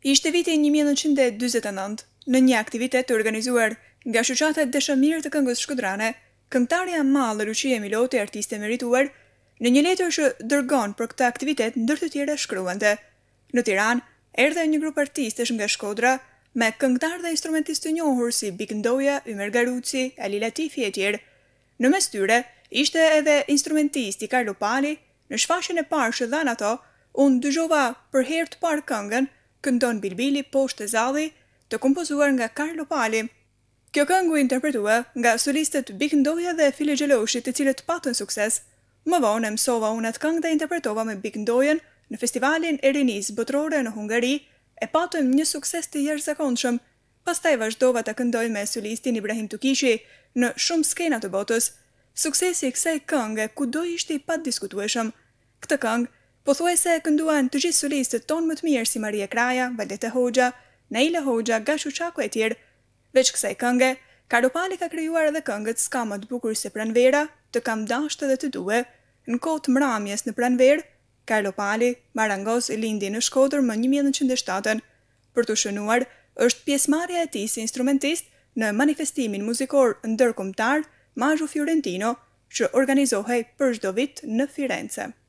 Ishte viti 1949, në një aktivitet të organizuar nga shoqata Dashamirë të Këngës Shkodrane, këngëtarja Mallë Lucia Miloti, artiste merituar, në një letër që dërgon për këtë aktivitet ndër të tjera shkruante: në Tiranë erdhe një grup artistësh nga Shkodra me këngëtar dhe instrumentistë të njohur si Big Ndoja, Ymer Garuci, Ali Latifi e tjerë. Në mes tyre ishte edhe instrumentisti Carlo Pali. Në shfaqjen e parë që dhan ato, unë dëgjova për herë të parë këngën Këndon Bilbili poshtë zalli, të kompozuar nga Carlo Pali. Kjo këngë u interpretua nga solistët Big Ndoja dhe File Gjeloshi, të cilët patën sukses. Më vonë e mësova unë atë këngë dhe interpretova me Big Ndojën në festivalin e rinisë botërore në Hungari, e patëm një sukses të jashtëzakonshëm. Pastaj vazhdova ta këndoj me solistin Ibrahim Tukishi në shumë skena të botës. Suksesi i kësaj këngë kudo ishte i padiskutueshëm. Këtë këngë pothuajse kënduan të gjithë solistët tonë më të mirë si Maria Kraja, Valete Hoxha, Naila Hoxha, Gashu Çako e tjerë. Veç kësaj këngë, Carlo Pali ka krijuar edhe këngët S'ka më të bukur se Pranvera, Të kam dashur dhe të due. Në kohë të mramjes në Pranverë, Carlo Pali, marangoz, lindi në Shkodër më 1907. Për të shënuar është pjesëmarrja e tij si instrumentist në manifestimin muzikor ndërkombëtar Maju Fiorentino, që organizohej për çdo vit në Firenze.